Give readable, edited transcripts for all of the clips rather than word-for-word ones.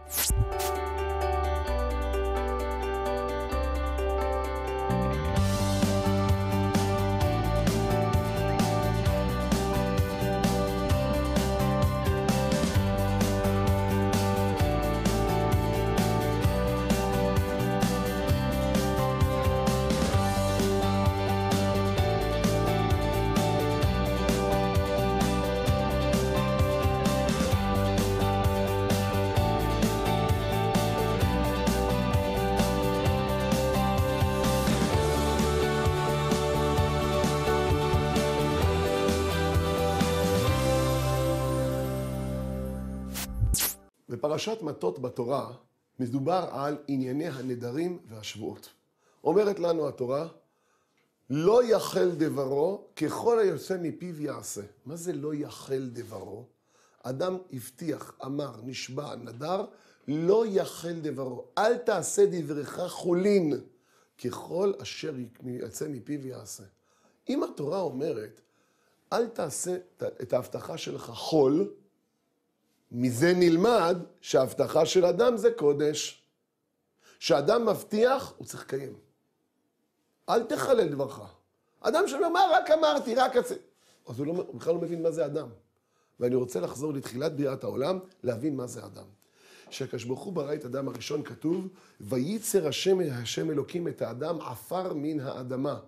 בפרשת מטות בתורה מדובר על ענייני הנדרים והשבועות. אומרת לנו התורה, לא יחל דברו ככל היוצא מפיו יעשה. מה זה לא יחל דברו? אדם הבטיח, אמר, נשבע, נדר, לא יחל דברו. אל תעשה דברך חולין, ככל אשר יוצא מפיו יעשה. אם התורה אומרת, אל תעשה את ההבטחה שלך חול, מזה נלמד שההבטחה של אדם זה קודש. שאדם מבטיח, הוא צריך לקיים. אל תחלל דברך. אדם שאומר, מה רק אמרתי, רק עצה. אז הוא בכלל לא מבין מה זה אדם. ואני רוצה לחזור לתחילת בריאת העולם, להבין מה זה אדם. שהקדוש ברוך הוא ברא את האדם הראשון כתוב, וייצר השם אלוקים את האדם עפר מן האדמה.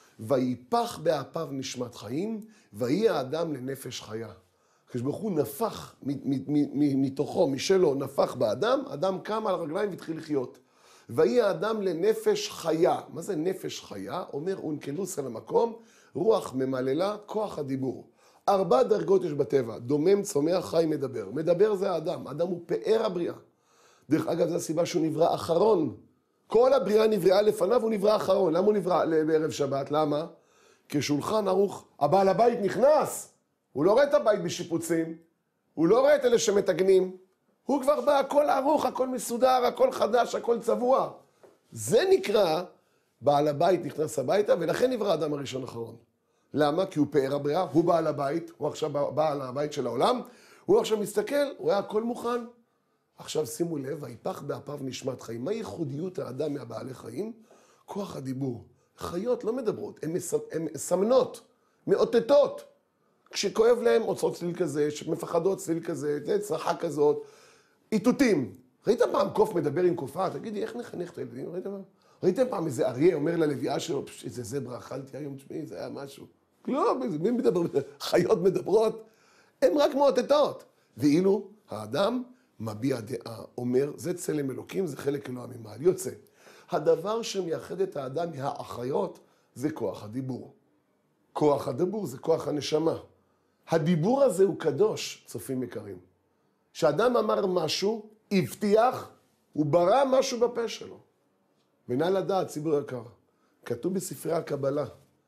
ויפח באפיו נשמת חיים, ויהי האדם לנפש חיה. הקדוש ברוך הוא נפח מתוכו, משלו, נפח באדם, אדם קם על הרגליים והתחיל לחיות. ויהי האדם לנפש חיה. מה זה נפש חיה? אומר אונקלוס על המקום, רוח ממללה, כוח הדיבור. 4 דרגות יש בטבע, דומם, צומח, חי, מדבר. מדבר זה האדם, האדם הוא פאר הבריאה. דרך אגב, זו הסיבה שהוא נברא אחרון. כל הבריאה נבראה לפניו, הוא נברא אחרון. למה הוא נברא בערב שבת? למה? כשולחן ערוך, הבעל הבית נכנס. הוא לא רואה את הבית בשיפוצים, הוא לא רואה את אלה שמתגנים, הוא כבר בא, הכל ערוך, הכל מסודר, הכל חדש, הכל צבוע. זה נקרא, בעל הבית נכנס הביתה, ולכן נברא האדם הראשון האחרון. למה? כי הוא פאר הבריאה, הוא בעל הבית, הוא עכשיו בעל הבית של העולם, הוא עכשיו מסתכל, הוא רואה הכל מוכן. עכשיו שימו לב, ויפח באפיו נשמת חיים. מה ייחודיות האדם מהבעלי חיים? כוח הדיבור. חיות לא מדברות, הן מסמנות, מאותתות. כשכואב להם עושות צליל כזה, שמפחדות צליל כזה, צרחה כזאת, איתותים. ראית פעם קוף מדבר עם קופה? תגידי, איך נחנך את הילדים? ראיתם פעם איזה אריה אומר ללוויה שלו, איזה זברה אכלתי היום, תשמעי, זה היה משהו. לא, מי מדבר? חיות מדברות, הן רק מאותתות. ואילו האדם מביע דעה, אומר, זה צלם אלוקים, זה חלק אלוה ממעל. יוצא. הדבר שמייחד את האדם מהאחיות, זה כוח הדיבור. כוח הדיבור זה כוח הנשמה. הדיבור הזה הוא קדוש, צופים יקרים. כשאדם אמר משהו, הבטיח, הוא ברא משהו בפה שלו. ונא לדעת, ציבור יקר, כתוב בספרי הקבלה,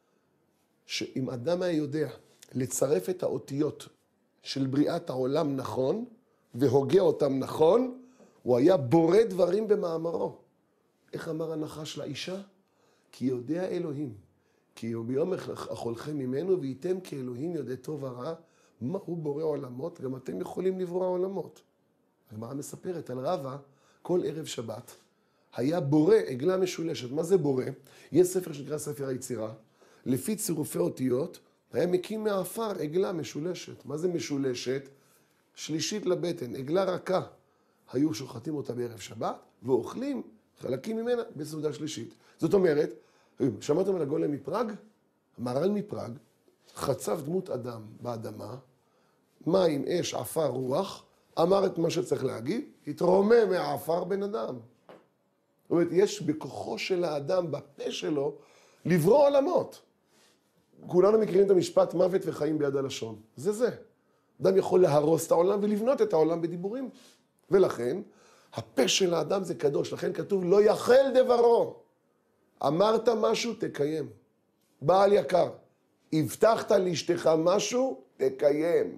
שאם אדם היה יודע לצרף את האותיות של בריאת העולם נכון, והוגה אותם נכון, הוא היה בורא דברים במאמרו. איך אמר הנחש לאישה? כי יודע אלוהים. כי ביום אכולכם ממנו וייתם כאלוהים יודע טוב ורע, מה הוא בורא עולמות? גם אתם יכולים לברוא עולמות. הגמרא מספרת על רבא, כל ערב שבת, היה בורא עגלה משולשת. מה זה בורא? יש ספר שנקרא ספר היצירה, לפי צירופי אותיות, היה מקים מעפר עגלה משולשת. מה זה משולשת? שלישית לבטן, עגלה רכה. היו שוחטים אותה בערב שבת, ואוכלים חלקים ממנה בסעודה שלישית. זאת אומרת, שמעתם על הגולם מפראג? המהר"ל מפראג חצב דמות אדם באדמה, מים, אש, עפר, רוח, אמר את מה שצריך להגיד, התרומם מהעפר בן אדם. זאת אומרת, יש בכוחו של האדם, בפה שלו, לברוא עולמות. כולנו מכירים את המשפט מוות וחיים ביד הלשון. זה. אדם יכול להרוס את העולם ולבנות את העולם בדיבורים. ולכן, הפה של האדם זה קדוש. לכן כתוב, לא יחל דברו. אמרת משהו, תקיים. בעל יקר, הבטחת לאשתך משהו, תקיים.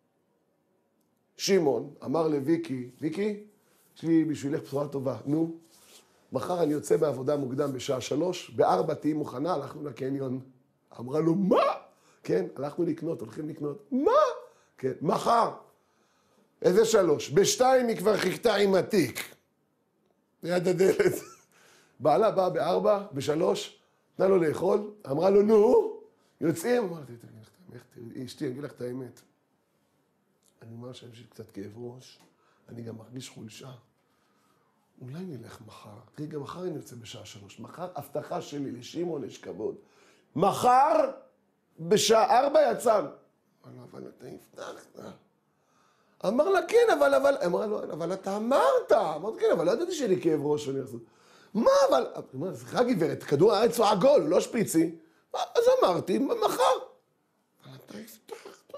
שמעון אמר לוויקי, ויקי, יש לי בשבילך בשורה טובה. נו, מחר אני יוצא בעבודה מוקדם בשעה 3, ב-4 תהי מוכנה, הלכנו לקניון. אמרה לו, מה? כן, הלכנו לקנות, הולכים לקנות. מה? כן, מחר. איזה 3? ב2 היא כבר חיכתה עם התיק. ליד הדלת. בעלה באה ב4, ב3, נתנה לו לאכול, אמרה לו, נו, יוצאים. אמרתי, תראי, אשתי, אני אגיד לך את האמת. אני אומר שיש לי קצת כאב ראש, אני גם מרגיש חולשה. אולי נלך מחר. תראי, גם מחר אני יוצא בשעה 3. מחר, הבטחה שלי לשמעון יש כבוד. מחר, בשעה 4 יצאנו. אבל אתה הבטחת. אמר לה, כן, אמרה לו, אבל אתה אמרת. אמרתי, כן, אבל לא ידעתי שיהיה לי כאב ראש ואני אחזור. מה, אבל... אמרה, סליחה גברת, כדור הארץ הוא עגול, לא שפיצי. אז אמרתי, מחר. אבל אתה הבטחת.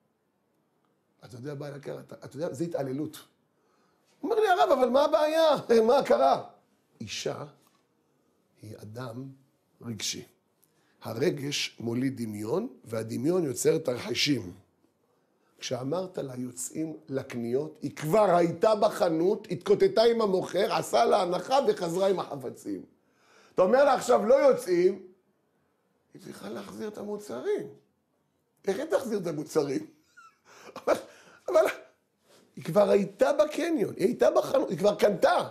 אתה יודע, בעל יקר, אתה יודע, זה התעללות. הוא אומר לי, הרב, אבל מה הבעיה? מה קרה? אישה היא אדם רגשי. הרגש מוליד דמיון, והדמיון יוצר תרחישים. כשאמרת לה יוצאים לקניות, היא כבר הייתה בחנות, התקוטטה עם המוכר, עשה לה הנחה וחזרה עם החפצים. אתה אומר לה עכשיו לא יוצאים, היא צריכה להחזיר את המוצרים. איך היא תחזיר את המוצרים? אבל היא כבר הייתה בקניון, היא הייתה בחנות, היא כבר קנתה.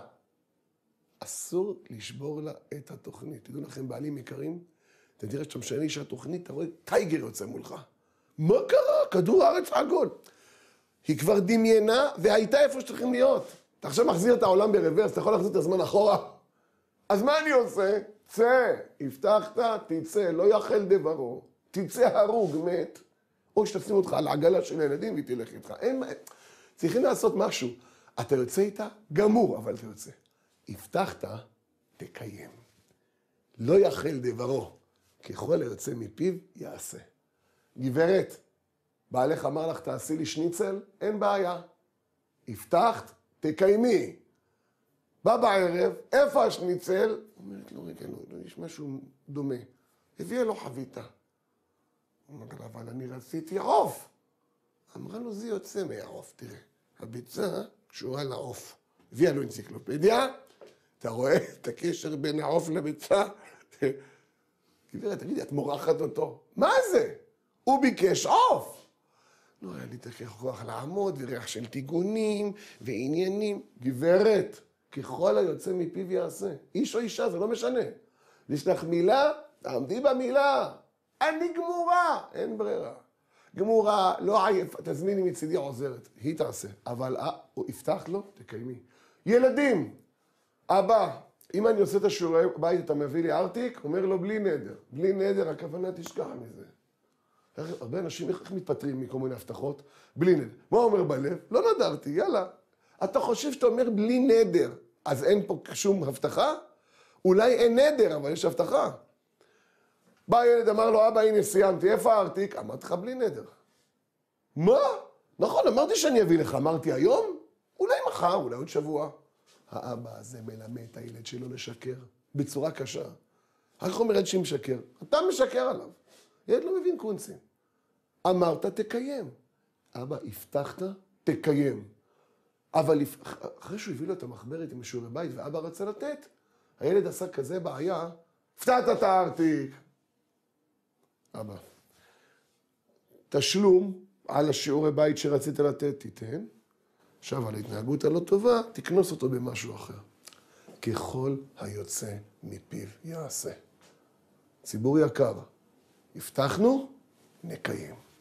אסור לשבור לה את התוכנית. תדעו לכם, בעלים יקרים, אתה תראה שאתה משנה אישה תוכנית, אתה רואה טייגר יוצא מולך. מה קרה? כדור הארץ עגול. היא כבר דמיינה והייתה איפה שצריכים להיות. אתה עכשיו מחזיר את העולם ברוורס, אתה יכול להחזיר את הזמן אחורה. אז מה אני עושה? צא, הבטחת, תצא, לא יחל דברו. תצא הרוג, מת. או שתשים אותך על העגלה של הילדים והיא תלך איתך. צריכים לעשות משהו. אתה יוצא איתה? גמור, אבל אתה יוצא. הבטחת, תקיים. לא יחל דברו. ככל היוצא מפיו, יעשה. גברת, בעלך אמר לך, תעשי לי שניצל, אין בעיה. הבטחת, תקיימי. בא בערב, איפה השניצל? אומרת לו, רגע, לא, יש משהו דומה. הביאה לו חביתה. הוא אומר לה, אבל אני רציתי עוף. אמרה לו, זה יוצא מהעוף, תראה. הביצה קשורה לעוף. הביאה לו אנציקלופדיה, אתה רואה את הקשר בין העוף לביצה? גברת, תגידי, את מורחת אותו. מה זה? הוא ביקש עוף. לא היה לי את הכוח לעמוד, וריח של טיגונים, ועניינים. גברת, ככל היוצא מפיו יעשה. איש או אישה, זה לא משנה. יש לך מילה, תעמדי במילה. אני גמורה, אין ברירה. גמורה, לא עייפה, תזמיני מצידי עוזרת. היא תעשה. אבל הוא יפתח לו, תקיימי. ילדים, אבא, אם אני עושה את השיעורי בית, אתה מביא לי ארטיק? אומר לו, בלי נדר. בלי נדר, הכוונה תשכח מזה. הרבה אנשים איך מתפטרים מכל מיני הבטחות? בלי נדר. מה אומר בלב? לא נדרתי, יאללה. אתה חושב שאתה אומר בלי נדר, אז אין פה שום הבטחה? אולי אין נדר, אבל יש הבטחה. בא הילד, אמר לו, אבא, הנה סיימתי, איפה הארטיק? אמרתי לך בלי נדר. מה? נכון, אמרתי שאני אביא לך, אמרתי היום? אולי מחר, אולי עוד שבוע. האבא הזה מלמד את הילד שלו לשקר בצורה קשה. רק אומר ילד שמשקר, אתה משקר עליו. ילד לא מבין קונצים. אמרת, תקיים. אבא, הבטחת, תקיים. אבל אחרי שהוא הביא לו את המחברת עם שיעורי בית ואבא רצה לתת, הילד עשה כזה בעיה, הפתעת את הארטיק. אבא, תשלום על השיעורי בית שרצית לתת, תיתן. עכשיו, על ההתנהגות הלא טובה, תקנוס אותו במשהו אחר. ככל היוצא מפיו יעשה. ציבור יקר, הבטחנו, נקיים.